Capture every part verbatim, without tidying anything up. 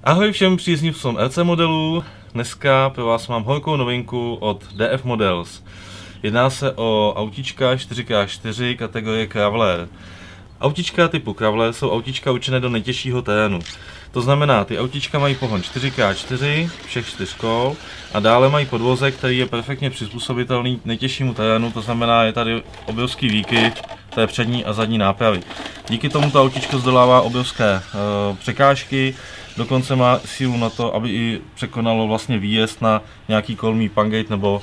Ahoj všem příznivcům R C modelů, dneska pro vás mám horkou novinku od D F Models. Jedná se o autíčka čtyři krát čtyři kategorie Kravler. Autíčka typu Kravler jsou autíčka určené do nejtěžšího terénu. To znamená, ty autíčka mají pohon čtyři krát čtyři všech čtyř kol a dále mají podvozek, který je perfektně přizpůsobitelný nejtěžšímu terénu, to znamená, je tady obrovský výkyv té přední a zadní nápravy. Díky tomu to autíčko zdolává obrovské uh, překážky, dokonce má sílu na to, aby i překonalo vlastně výjezd na nějaký kolmý pangate nebo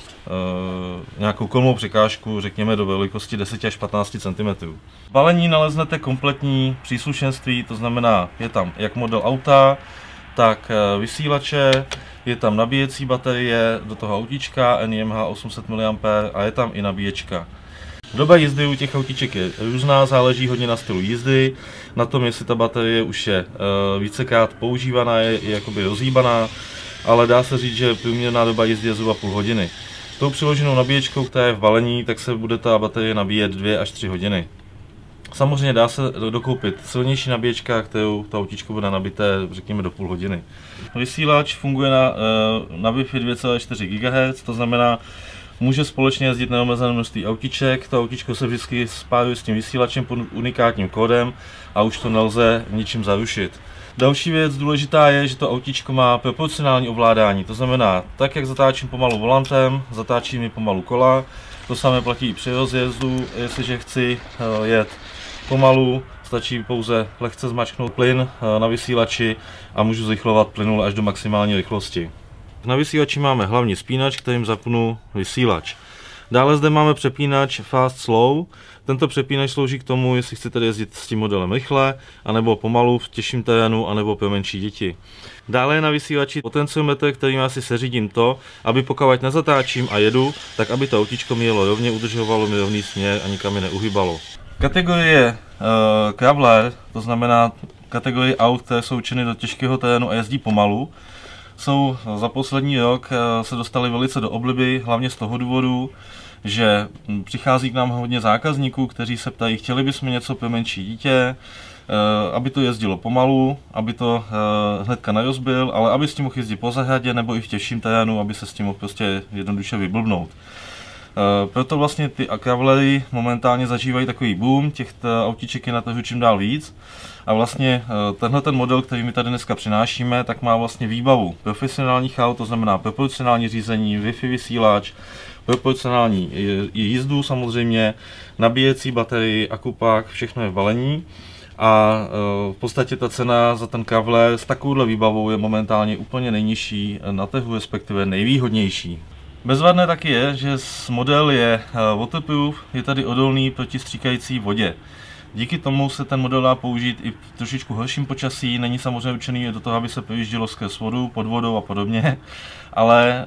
uh, nějakou kolmou překážku, řekněme do velikosti deset až patnáct centimetrů. V balení naleznete kompletní příslušenství, to znamená, je tam jak model auta, tak vysílače, je tam nabíjecí baterie do toho autíčka N I M H osm set miliampérů a je tam i nabíječka. Doba jízdy u těch autíček je různá, záleží hodně na stylu jízdy, na tom, jestli ta baterie už je uh, vícekrát používaná, je, je jakoby rozhýbaná, ale dá se říct, že průměrná doba jízdy je zhruba půl hodiny. Tou přiloženou nabíječkou, která je v balení, tak se bude ta baterie nabíjet dvě až tři hodiny. Samozřejmě dá se dokoupit silnější nabíječka, kterou to autíčko bude nabité, řekněme, do půl hodiny. Vysílač funguje na, na Wi-Fi dvě celé čtyři gigahertz, to znamená, může společně jezdit neomezené množství autíček, to autíčko se vždycky spáruje s tím vysílačem pod unikátním kódem a už to nelze ničím zarušit. Další věc důležitá je, že to autíčko má proporcionální ovládání, to znamená, tak jak zatáčím pomalu volantem, zatáčím i pomalu kola, to samé platí i při rozjezdu, jestliže chci jet pomalu, stačí pouze lehce zmačknout plyn na vysílači a můžu zrychlovat plynule až do maximální rychlosti. Na vysílači máme hlavní spínač, kterým zapnu vysílač. Dále zde máme přepínač Fast Slow. Tento přepínač slouží k tomu, jestli chcete jezdit s tím modelem rychle, anebo pomalu v těžším terénu, anebo pro menší děti. Dále je na vysílači potenciometr, kterým asi seřídím to, aby pokud nezatáčím a jedu, tak aby to autíčko mi jelo rovně, udržovalo mi rovný směr a nikam mi neuhybalo. Kategorie uh, Kravler, to znamená kategorie aut, které jsou určeny do těžkého terénu a jezdí pomalu, jsou za poslední rok se dostali velice do obliby, hlavně z toho důvodu, že přichází k nám hodně zákazníků, kteří se ptají, chtěli bychom něco pro menší dítě, aby to jezdilo pomalu, aby to hnedka nerozbil, ale aby s tím mohl jezdit po zahradě nebo i v těžším terénu, aby se s tím mohl prostě jednoduše vyblbnout. Proto vlastně ty Kravlery momentálně zažívají takový boom, těch autíček je na trhu čím dál víc. A vlastně tenhle ten model, který my tady dneska přinášíme, tak má vlastně výbavu profesionálních aut, to znamená proporcionální řízení, Wi-Fi vysílač, proporcionální jízdu samozřejmě, nabíjecí baterii, akupák, všechno je v balení. A v podstatě ta cena za ten Kravler s takovouhle výbavou je momentálně úplně nejnižší na trhu, respektive nejvýhodnější. Bezvadné taky je, že model je waterproof, je tady odolný proti stříkající vodě. Díky tomu se ten model dá použít i v trošičku horším počasí, není samozřejmě určený do toho, aby se projíždělo skrz vodu, pod vodou a podobně, ale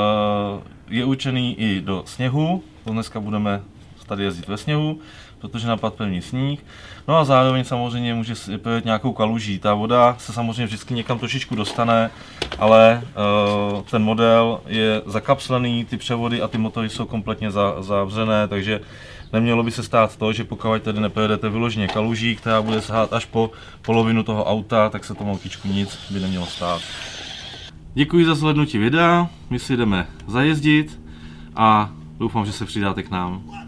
je určený i do sněhu, to dneska budeme tady jezdit ve sněhu, protože napadl pevný sníh. No a zároveň samozřejmě může projet nějakou kaluží. Ta voda se samozřejmě vždycky někam trošičku dostane, ale uh, ten model je zakapslený, ty převody a ty motory jsou kompletně za, zavřené, takže nemělo by se stát to, že pokud tady neprojedete vyloženě kaluží, která bude sahat až po polovinu toho auta, tak se tomu autíčku nic by nemělo stát. Děkuji za zhlédnutí videa, my si jdeme zajezdit a doufám, že se přidáte k nám.